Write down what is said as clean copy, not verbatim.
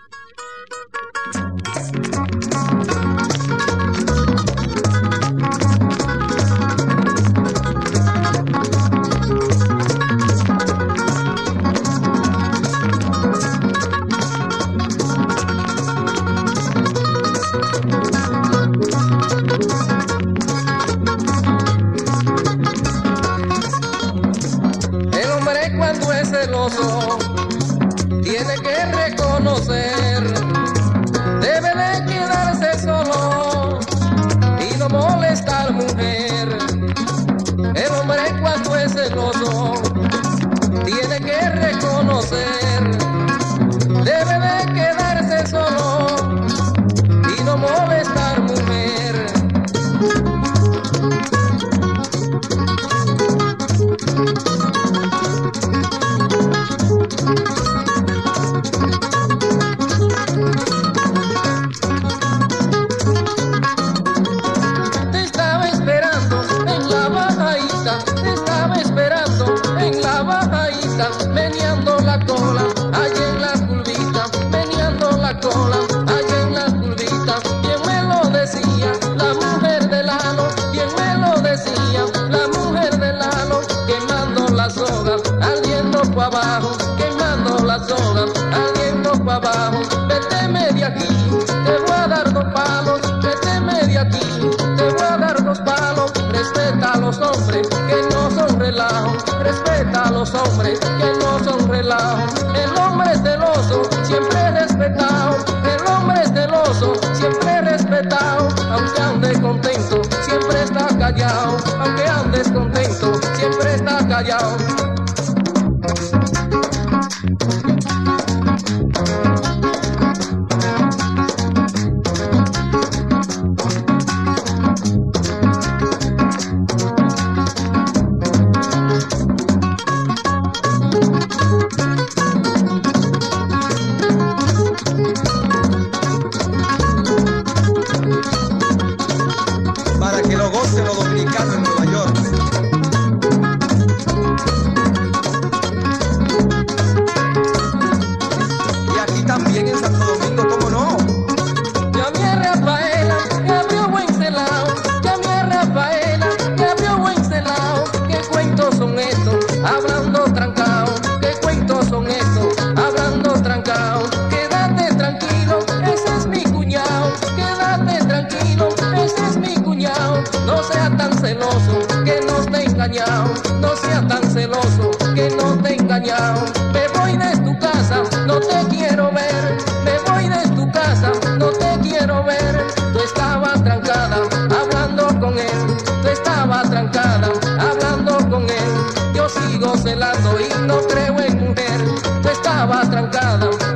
Celoso, tiene que reconocer, debe de quedarse solo y no molestar mujer. El hombre cuando es celoso tiene que reconocer, debe de quedarse solo y no molestar mujer. Meneando la cola, allá en la curvita, meneando la cola, allá en la curvita. Bien me lo decía la mujer del Lalo, bien me lo decía la mujer del Lalo, quemando la soga, ardiendo pa' abajo, quemando la soga, ardiendo pa' abajo. Véteme de aquí, te voy a dar 2 palos, véteme de aquí, te voy a dar 2 palos. Respeta a los hombres que no son relajos, respeta a los hombres que no son relajos. El hombre es celoso, siempre respetado, el hombre es celoso, siempre respetado. Aunque ande contento, siempre está callado, aunque andes contento, siempre está callado. Para que lo gocen los dominicanos en Nueva York. Y aquí también en Santo Domingo, ¿cómo no? Llamé a Rafaela, que abrió buen celao. Llamé a Rafaela, que abrió buen celao. ¿Qué cuentos son estos? Hablando trancao. ¿Qué cuentos son estos? Hablando trancao. Quédate tranquilo, ese es mi cuñado. Quédate tranquilo, ese es mi cuñado. No sea tan celoso, que no te he engañado. No sea tan celoso, que no te he engañado. Me voy de tu casa, no te quiero ver. Me voy de tu casa, no te quiero ver. Tú estabas trancada, hablando con él. Tú estabas trancada, hablando con él. Yo sigo celando y no creo en mujer. Tú estabas trancada,